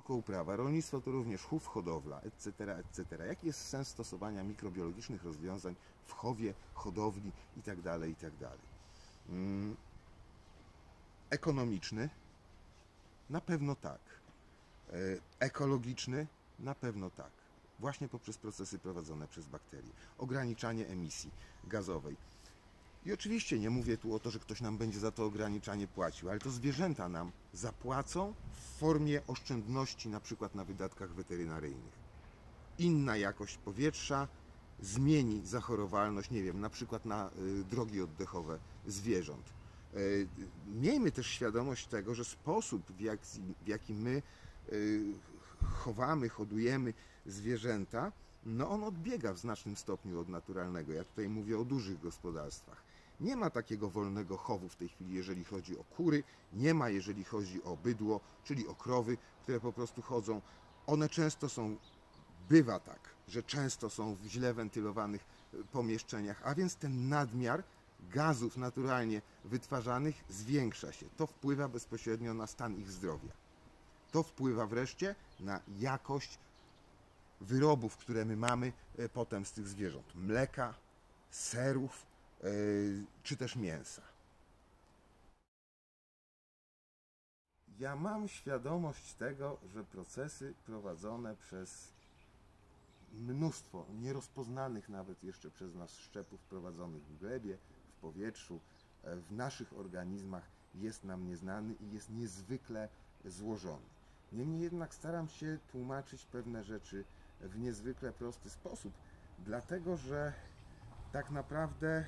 tylko uprawa. Rolnictwo to również chów, hodowla, etc., etc. Jaki jest sens stosowania mikrobiologicznych rozwiązań w chowie, hodowli itd., itd.? Ekonomiczny? Na pewno tak. Ekologiczny? Na pewno tak. Właśnie poprzez procesy prowadzone przez bakterie. Ograniczanie emisji gazowej. I oczywiście nie mówię tu o to, że ktoś nam będzie za to ograniczanie płacił, ale to zwierzęta nam zapłacą w formie oszczędności, na przykład na wydatkach weterynaryjnych. Inna jakość powietrza zmieni zachorowalność, nie wiem, na przykład na drogi oddechowe zwierząt. Miejmy też świadomość tego, że sposób, w jaki my chowamy, hodujemy zwierzęta, no on odbiega w znacznym stopniu od naturalnego. Ja tutaj mówię o dużych gospodarstwach. Nie ma takiego wolnego chowu w tej chwili, jeżeli chodzi o kury, nie ma, jeżeli chodzi o bydło, czyli o krowy, które po prostu chodzą. One często są, bywa tak, że często są w źle wentylowanych pomieszczeniach, a więc ten nadmiar gazów naturalnie wytwarzanych zwiększa się. To wpływa bezpośrednio na stan ich zdrowia. To wpływa wreszcie na jakość wyrobów, które my mamy potem z tych zwierząt. Mleka, serów, czy też mięsa. Ja mam świadomość tego, że procesy prowadzone przez mnóstwo nierozpoznanych nawet jeszcze przez nas szczepów prowadzonych w glebie, w powietrzu, w naszych organizmach jest nam nieznany i jest niezwykle złożony. Niemniej jednak staram się tłumaczyć pewne rzeczy w niezwykle prosty sposób, dlatego że tak naprawdę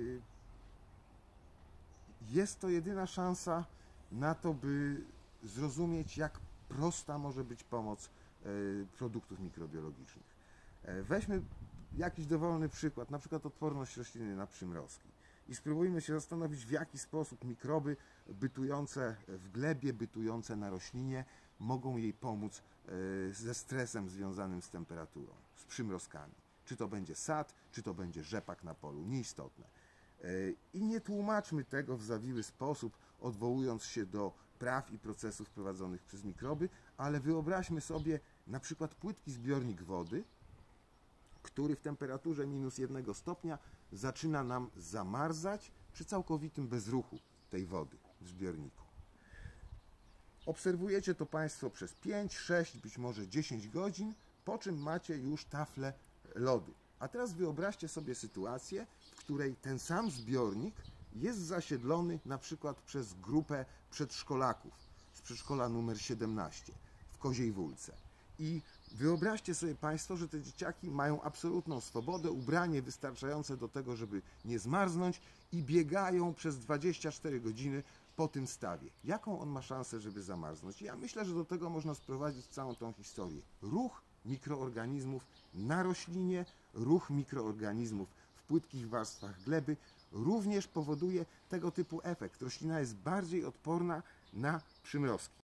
jest to jedyna szansa na to, by zrozumieć, jak prosta może być pomoc produktów mikrobiologicznych. Weźmy jakiś dowolny przykład, na przykład odporność rośliny na przymrozki i spróbujmy się zastanowić, w jaki sposób mikroby bytujące w glebie, bytujące na roślinie mogą jej pomóc ze stresem związanym z temperaturą, z przymrozkami. Czy to będzie sad, czy to będzie rzepak na polu, nieistotne. I nie tłumaczmy tego w zawiły sposób, odwołując się do praw i procesów prowadzonych przez mikroby, ale wyobraźmy sobie na przykład płytki zbiornik wody, który w temperaturze -1 stopnia zaczyna nam zamarzać przy całkowitym bezruchu tej wody w zbiorniku. Obserwujecie to Państwo przez 5, 6, być może 10 godzin, po czym macie już taflę lodu. A teraz wyobraźcie sobie sytuację, w której ten sam zbiornik jest zasiedlony na przykład przez grupę przedszkolaków z przedszkola numer 17 w Koziej Wólce. I wyobraźcie sobie Państwo, że te dzieciaki mają absolutną swobodę, ubranie wystarczające do tego, żeby nie zmarznąć i biegają przez 24 godziny po tym stawie. Jaką on ma szansę, żeby zamarznąć? Ja myślę, że do tego można sprowadzić całą tą historię. Ruch mikroorganizmów na roślinie, ruch mikroorganizmów w płytkich warstwach gleby również powoduje tego typu efekt. Roślina jest bardziej odporna na przymrozki.